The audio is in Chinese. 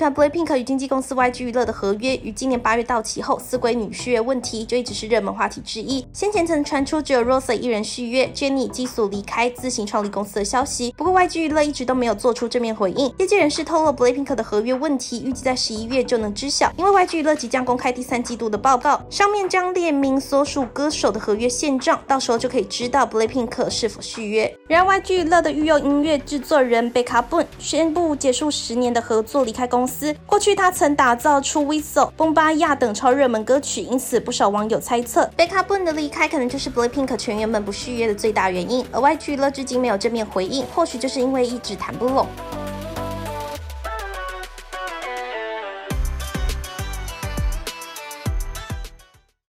团 BLACKPINK 与经纪公司 YG 娱乐的合约于今年8月到期后，似归女续约问题就一直是热门话题之一。先前曾传出只有 Rosé 一人续约 ，Jennie 激素离开，自行创立公司的消息。不过 YG 娱乐一直都没有做出正面回应。业界人士透露 ，BLACKPINK 的合约问题预计在11月就能知晓，因为 YG 娱乐即将公开第3季度的报告，上面将列明所属歌手的合约现状，到时候就可以知道 BLACKPINK 是否续约。然而 YG 娱乐的御用音乐制作人 Becca Boon 宣布结束10年的合作，离开公司。过去他曾打造出 Whistle、崩巴亚等超热门歌曲，因此不少网友猜测 Becca Boon 的离开可能就是 BLACKPINK 成员们不续约的最大原因。而 YG 娱乐至今没有正面回应，或许就是因为一直谈不拢。